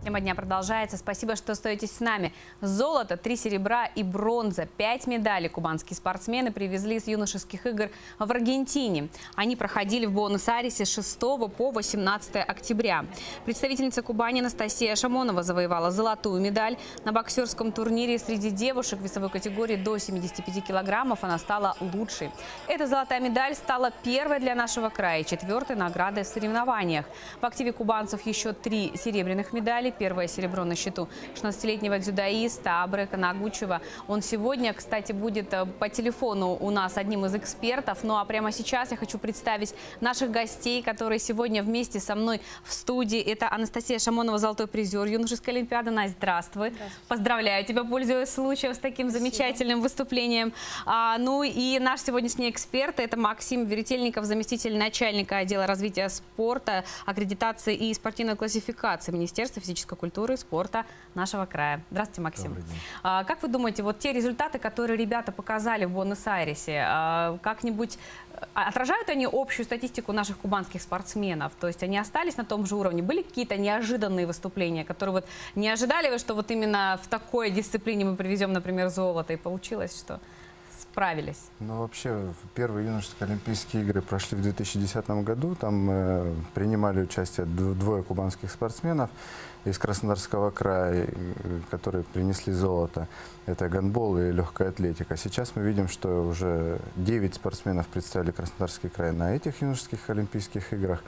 Тема дня продолжается. Спасибо, что остаетесь с нами. Золото, 3 серебра и бронза, 5 медалей кубанские спортсмены привезли с юношеских игр в Аргентине. Они проходили в Буэнос-Айресе с 6 по 18 октября. Представительница Кубани Анастасия Шамонова завоевала золотую медаль. На боксерском турнире среди девушек весовой категории до 75 килограммов она стала лучшей. Эта золотая медаль стала первой для нашего края, 4-й наградой в соревнованиях. В активе кубанцев еще 3 серебряных медали. Первое серебро на счету 16-летнего дзюдоиста Абрека Нагучева. Он сегодня, кстати, будет по телефону у нас одним из экспертов. Ну а прямо сейчас я хочу представить наших гостей, которые сегодня вместе со мной в студии. Это Анастасия Шамонова, золотой призер юношеской олимпиады. Настя, здравствуй. Поздравляю тебя, пользуясь случаем, с таким замечательным выступлением. Ну и наш сегодняшний эксперт – это Максим Веретельников, заместитель начальника отдела развития спорта, аккредитации и спортивной классификации Министерства физической культуры и спорта нашего края. Здравствуйте, Максим. Как вы думаете, вот те результаты, которые ребята показали в Буэнос-Айресе, как-нибудь отражают они общую статистику наших кубанских спортсменов? То есть они остались на том же уровне? Были какие-то неожиданные выступления, которые вот не ожидали вы, что вот именно в такой дисциплине мы привезем, например, золото, и получилось, что справились? Ну, вообще, первые юношеские олимпийские игры прошли в 2010 году. Там принимали участие двое кубанских спортсменов из Краснодарского края, которые принесли золото. Это гандбол и легкая атлетика. Сейчас мы видим, что уже 9 спортсменов представили Краснодарский край на этих юношеских олимпийских играх.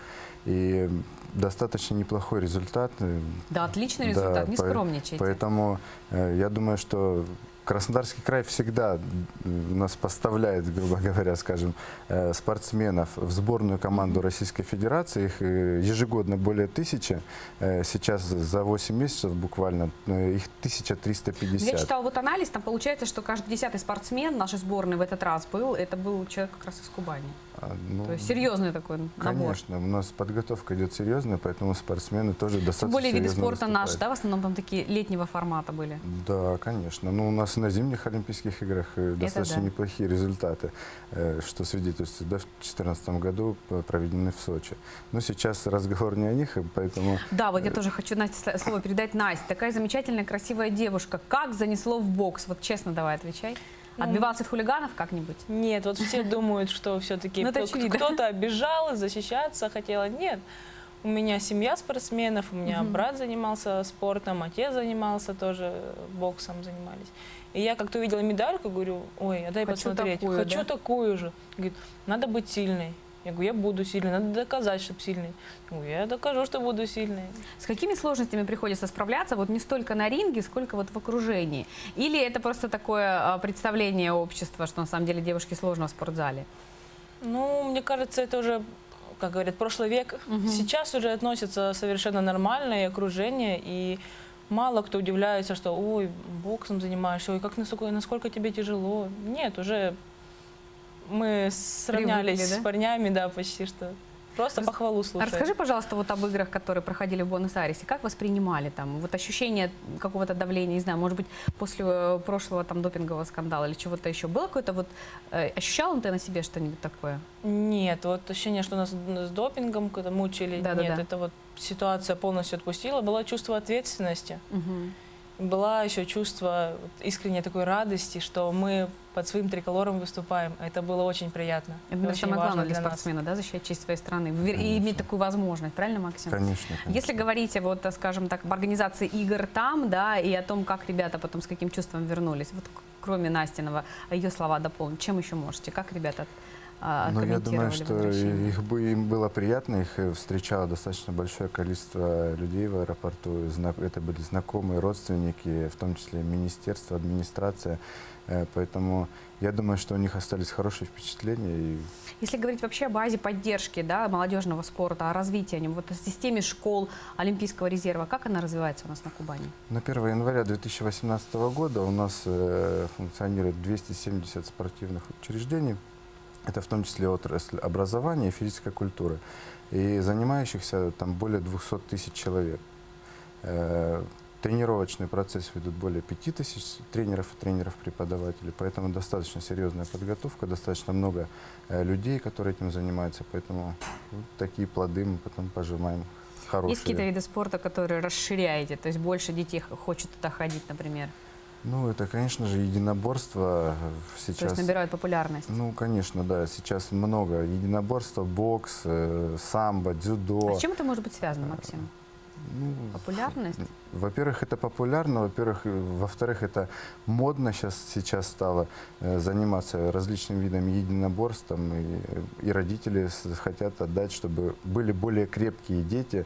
И достаточно неплохой результат. Да, отличный результат, не скромничайте. Поэтому я думаю, что Краснодарский край всегда нас поставляет, грубо говоря, скажем, спортсменов в сборную команду Российской Федерации. Их ежегодно более 1000. Сейчас за 8 месяцев буквально их 1350. Я читала вот анализ, там получается, что каждый 10-й спортсмен нашей сборной в этот раз был, это был человек как раз из Кубани. Ну, то есть серьезный такой набор. Конечно, у нас подготовка идет серьезная, поэтому спортсмены тоже достаточно серьезно более виды спорта выступают. наши, да, в основном там такие летнего формата были? Да, конечно. Ну, у нас на зимних Олимпийских играх достаточно неплохие результаты, что свидетельствует, да, в 2014 году проведены в Сочи. Но сейчас разговор не о них, поэтому... Да, вот я тоже хочу, Насте, слово передать. Настя, такая замечательная, красивая девушка. Как занесло в бокс? Вот честно давай отвечай. Отбивался от хулиганов как-нибудь? Нет, вот все думают, что все-таки кто-то обижал, защищаться хотела. Нет, у меня семья спортсменов, у меня брат занимался спортом, отец занимался тоже, боксом занимались. И я как-то увидела медальку, говорю, ой, а дай посмотреть. Хочу такую же. Говорит, надо быть сильной. Я говорю, я буду сильной, надо доказать, чтобы сильной. Я говорю, я докажу, что буду сильной. С какими сложностями приходится справляться, вот не столько на ринге, сколько вот в окружении? Или это просто такое представление общества, что на самом деле девушке сложно в спортзале? Ну, мне кажется, это уже, как говорят, прошлый век. Сейчас уже относятся совершенно нормально и окружение, и мало кто удивляется, что, ой, боксом занимаешься, ой, как насколько тебе тяжело. Нет, уже... Мы сравнялись с парнями, да, почти что. Просто похвалу слушать. Расскажи, пожалуйста, вот об играх, которые проходили в Буэнос-Айресе. Как воспринимали там? Вот ощущение какого-то давления, не знаю, может быть, после прошлого там допингового скандала или чего-то еще. Было какое-то вот... Ощущал ты на себе что-нибудь такое? Нет, вот ощущение, что нас с допингом когда мучили, нет, это вот ситуация полностью отпустила. Было чувство ответственности. Было еще чувство искренней такой радости, что мы под своим триколором выступаем. Это было очень приятно. Это самое главное для спортсмена, да, защищать честь своей страны. И иметь такую возможность, правильно, Максим? Конечно. Если говорить, вот, скажем так, об организации игр там, да, и о том, как ребята потом с каким чувством вернулись, вот кроме Настиного, ее слова дополнить, чем еще можете? Как ребята Ну, я думаю, что им было приятно, их встречало достаточно большое количество людей в аэропорту. Это были знакомые, родственники, в том числе министерство, администрация. Поэтому я думаю, что у них остались хорошие впечатления. Если говорить вообще о базе поддержки, да, молодежного спорта, о развитии, вот о системе школ Олимпийского резерва, как она развивается у нас на Кубани? На 1 января 2018 года у нас функционирует 270 спортивных учреждений. Это в том числе отрасль образования и физической культуры. И занимающихся там более 200 тысяч человек. Тренировочный процесс ведут более 5000 тренеров и тренеров-преподавателей. Поэтому достаточно серьезная подготовка, достаточно много людей, которые этим занимаются. Поэтому вот такие плоды мы потом пожимаем. хорошие. Есть какие-то виды спорта, которые расширяете, то есть больше детей хочет туда ходить, например? Ну, это, конечно же, единоборство сейчас. То есть набирают популярность? Ну, конечно, да. Сейчас много единоборства, бокс, самбо, дзюдо. А с чем это может быть связано, Максим? Ну, популярность? Во-первых, это популярно, во-вторых, это модно сейчас стало заниматься различными видами единоборством, и родители хотят отдать, чтобы были более крепкие дети,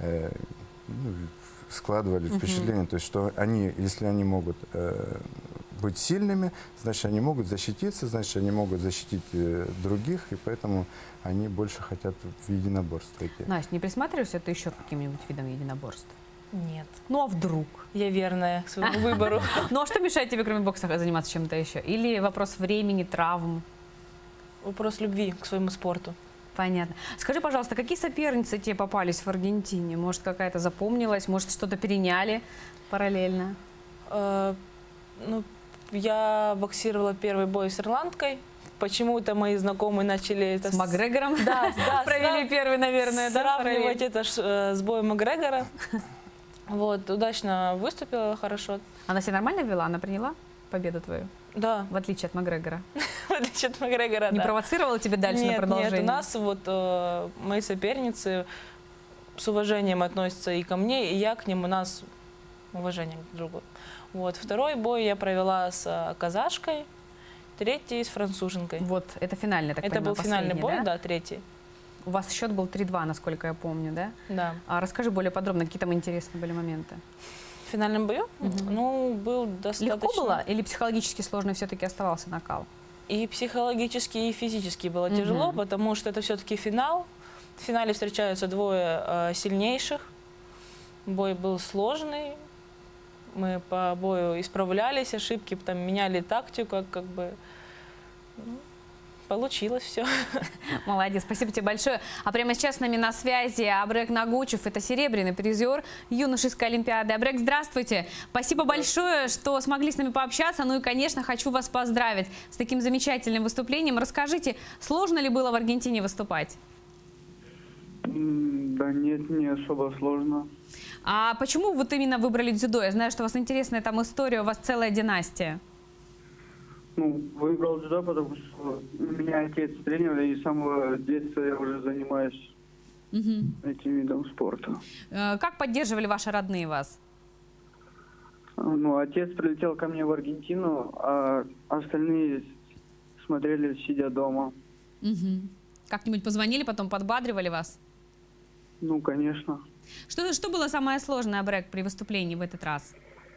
складывали впечатление, то есть, что они, если они могут быть сильными, значит, они могут защититься, значит, они могут защитить других, и поэтому они больше хотят в единоборство идти. Настя, не присматриваешься ты еще к каким-нибудь видам единоборств? Нет. Ну, а вдруг? Я верная своему выбору. Ну, а что мешает тебе, кроме бокса, заниматься чем-то еще? Или вопрос времени, травм? Вопрос любви к своему спорту. Понятно. Скажи, пожалуйста, какие соперницы тебе попались в Аргентине? Может, какая-то запомнилась, может, что-то переняли параллельно? Ну, я боксировала первый бой с ирландкой. Почему-то мои знакомые начали это... С Макгрегором? Да, провели первый, наверное, да? Сравнивать это с боем Макгрегора. Вот, удачно выступила, хорошо. Она себя нормально вела? Она приняла победу твою? Да. В отличие от Макгрегора? В отличие от Макгрегора, Не да. провоцировала тебя дальше на продолжение? Нет, у нас вот мои соперницы с уважением относятся и ко мне, и я к ним, у нас уважение к другу. Вот, второй бой я провела с казашкой, третий с француженкой. Вот, это финальный, так понимаю, Это был финальный бой, да? да, третий. У вас счет был 3-2, насколько я помню, да? Да. А расскажи более подробно, какие там интересные были моменты. В финальном бою? Ну, был достаточно... Легко было или психологически сложно все-таки оставался накал? И психологически, и физически было тяжело, потому что это все-таки финал. В финале встречаются двое сильнейших. Бой был сложный. Мы по бою исправлялись, ошибки, там, меняли тактику, как бы получилось все. Молодец, спасибо тебе большое. А прямо сейчас с нами на связи Абрек Нагучев, это серебряный призер юношеской олимпиады. Абрек, здравствуйте. Спасибо большое, что смогли с нами пообщаться. Ну и, конечно, хочу вас поздравить с таким замечательным выступлением. Расскажите, сложно ли было в Аргентине выступать? Да нет, не особо сложно. А почему вот именно выбрали дзюдо? Я знаю, что у вас интересная там история, у вас целая династия. Ну, выбрал дзюдо, потому что у меня отец тренер, и с самого детства я уже занимаюсь этим видом спорта. Как поддерживали ваши родные вас? Ну, отец прилетел ко мне в Аргентину, а остальные смотрели, сидя дома. Как-нибудь позвонили, потом подбадривали вас? Ну, конечно. Что было самое сложное, Абрек, при выступлении в этот раз?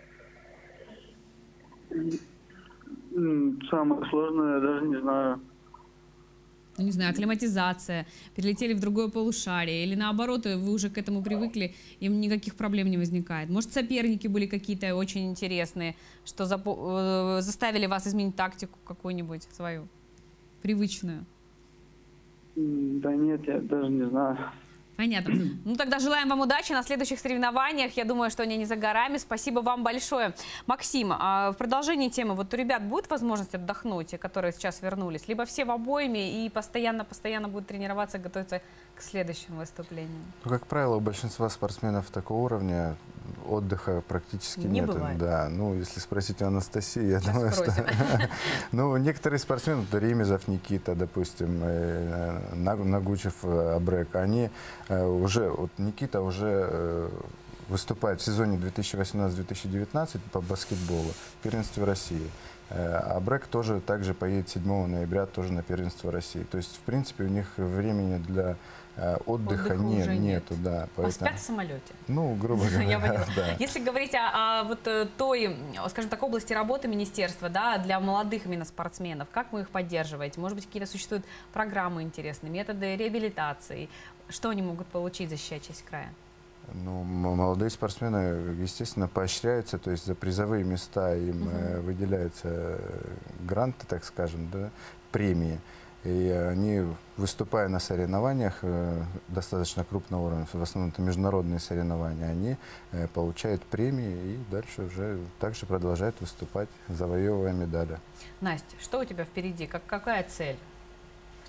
Самое сложное, я даже не знаю. Ну, не знаю, акклиматизация, перелетели в другое полушарие, или наоборот, вы уже к этому привыкли, и никаких проблем не возникает. Может, соперники были какие-то очень интересные, что заставили вас изменить тактику какую-нибудь свою, привычную? Да нет, я даже не знаю. Понятно. Ну, тогда желаем вам удачи на следующих соревнованиях. Я думаю, что они не за горами. Спасибо вам большое. Максим, а в продолжении темы, вот у ребят будет возможность отдохнуть, которые сейчас вернулись? Либо все в обойме и постоянно будут тренироваться, готовиться к следующему выступлению? Ну, как правило, у большинства спортсменов такого уровня отдыха практически нет. Бывает. Да, ну, если спросить у Анастасии, я думаю, что... Ну, некоторые спортсмены, Ремезов Никита, допустим, Нагучев Абрек, они уже, вот Никита уже выступает в сезоне 2018-2019 по баскетболу в первенстве России. Абрек тоже также поедет 7 ноября тоже на первенство России. То есть, в принципе, у них времени для отдыха нету. Да, поэтому... Спят в самолете? Ну, грубо говоря, да. Если говорить о вот той, скажем так, области работы министерства, да, для молодых именно спортсменов, как вы их поддерживаете? Может быть, какие-то существуют программы интересные, методы реабилитации? Что они могут получить, защищая честь края? Ну, молодые спортсмены, естественно, поощряются, то есть за призовые места им выделяются гранты, так скажем, да, премии. И они, выступая на соревнованиях достаточно крупного уровня, в основном это международные соревнования, они получают премии и дальше уже также продолжают выступать, завоевывая медали. Настя, что у тебя впереди? Какая цель?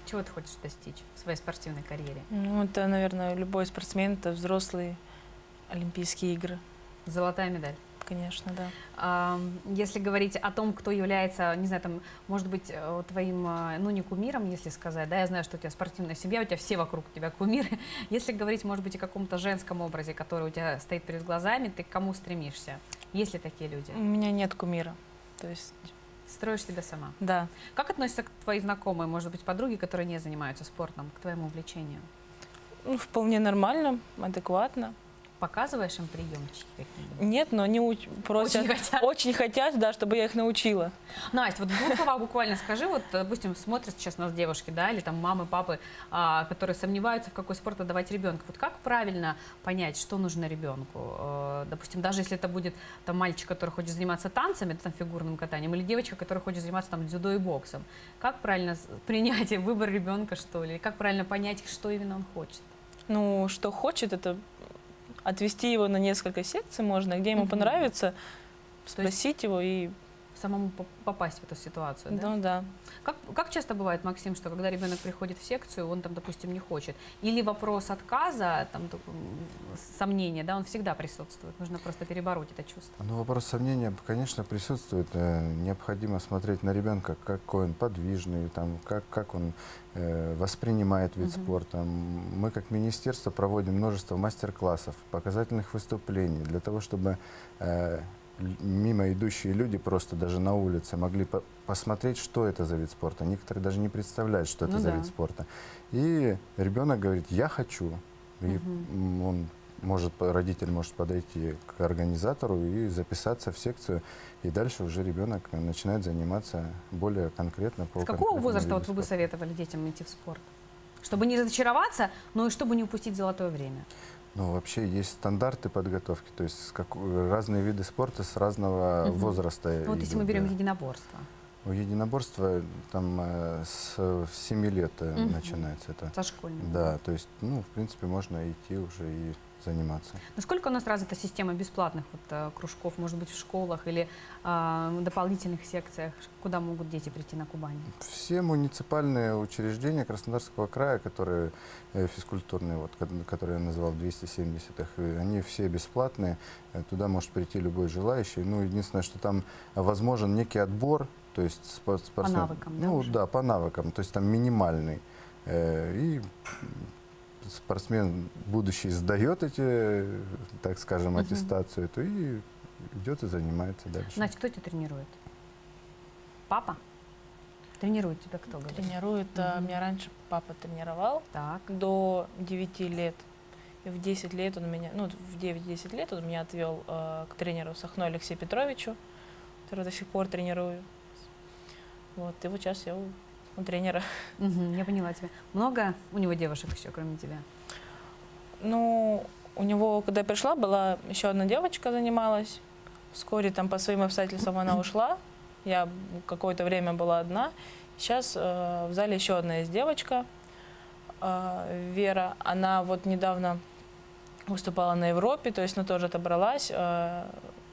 Чего ты хочешь достичь в своей спортивной карьере? Ну, это, наверное, любой спортсмен, это взрослые Олимпийские игры. Золотая медаль. Конечно, да. Если говорить о том, кто является, не знаю, там, может быть, твоим, ну, не кумиром, если сказать, да, я знаю, что у тебя спортивная семья, у тебя все вокруг тебя кумиры. Если говорить, может быть, о каком-то женском образе, который у тебя стоит перед глазами, ты к кому стремишься? Есть ли такие люди? У меня нет кумира. То есть... Строишь себя сама? Да. Как относятся твои знакомые, может быть, подруги, которые не занимаются спортом, к твоему увлечению? Ну, вполне нормально, адекватно. Показываешь им приемчики какие-нибудь? Нет, но они просят, очень хотят, да, чтобы я их научила. Настя, вот в двух словах буквально скажи, вот, допустим, смотрят сейчас нас девушки, да, или там мамы, папы, которые сомневаются, в какой спорт отдавать ребенка. Вот как правильно понять, что нужно ребенку? Допустим, даже если это будет там мальчик, который хочет заниматься танцами, там, фигурным катанием, или девочка, которая хочет заниматься там дзюдо и боксом. Как правильно принять выбор ребенка, что ли? Как правильно понять, что именно он хочет? Ну, что хочет, это... Отвести его на несколько секций можно, где ему понравится, спросить его и... Самому попасть в эту ситуацию, да? Ну, да. Как часто бывает, Максим, что когда ребенок приходит в секцию, он там, допустим, не хочет? Или вопрос отказа, там, сомнения, да, он всегда присутствует? Нужно просто перебороть это чувство. Ну, вопрос сомнения, конечно, присутствует. Необходимо смотреть на ребенка, какой он подвижный, там, как он воспринимает вид спорта. Мы, как министерство, проводим множество мастер-классов, показательных выступлений для того, чтобы мимо идущие люди просто даже на улице могли посмотреть, что это за вид спорта. Некоторые даже не представляют, что это за вид спорта. И ребенок говорит: я хочу. И он родитель может подойти к организатору и записаться в секцию. И дальше уже ребенок начинает заниматься более конкретно. С какого возраста вот вы бы советовали детям идти в спорт? Чтобы не разочароваться, но и чтобы не упустить золотое время. Ну, вообще есть стандарты подготовки, то есть разные виды спорта с разного возраста. Ну, вот если мы берем единоборство. У единоборства там с 7 лет начинается это. Со школьного. Да, то есть, ну, в принципе, можно идти уже и заниматься. Насколько у нас развита система бесплатных вот, кружков, может быть, в школах или дополнительных секциях, куда могут дети прийти на Кубани? Все муниципальные учреждения Краснодарского края, которые физкультурные, вот, которые я назвал 270-х, они все бесплатные, туда может прийти любой желающий. Ну, единственное, что там возможен некий отбор, то есть спортсмен, по навыкам, да? Ну, да, по навыкам, то есть там минимальный. И спортсмен будущий сдает эти, так скажем, аттестацию, то и идет и занимается дальше. Настя, кто тебя тренирует? Папа? Тренирует тебя кто? Тренирует. Меня раньше папа тренировал до 9 лет. И в 10 лет он меня, ну, в 9-10 лет он меня отвел к тренеру Сахно Алексею Петровичу, которого до сих пор тренирую. Вот, и вот сейчас я у тренера. Я поняла тебя. Много у него девушек еще, кроме тебя? Ну, у него, когда я пришла, была еще одна девочка, занималась. Вскоре там по своим обстоятельствам она ушла. Я какое-то время была одна. Сейчас в зале еще одна есть девочка, Вера. Она вот недавно выступала на Европе, то есть она тоже отобралась в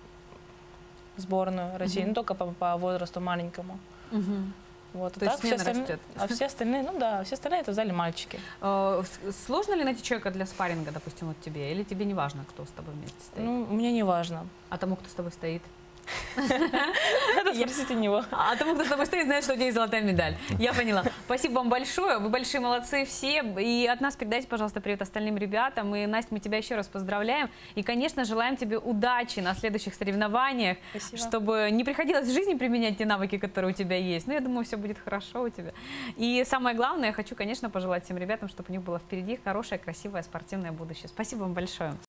сборную России, но только по возрасту маленькому. Вот, то есть все остальные, все остальные, ну да, все остальные это в зале мальчики. Сложно ли найти человека для спарринга, допустим, вот тебе? Или тебе не важно, кто с тобой вместе стоит? Ну, мне не важно. А тому, кто с тобой стоит? Надо спросить у него. А тому, кто с тобой стоит, знает, что у тебя есть золотая медаль. Я поняла. Спасибо вам большое. Вы большие молодцы все. И от нас передайте, пожалуйста, привет остальным ребятам. И, Настя, мы тебя еще раз поздравляем. И, конечно, желаем тебе удачи на следующих соревнованиях. Спасибо. Чтобы не приходилось в жизни применять те навыки, которые у тебя есть. Но я думаю, все будет хорошо у тебя. И самое главное, я хочу, конечно, пожелать всем ребятам, чтобы у них было впереди хорошее, красивое спортивное будущее. Спасибо вам большое.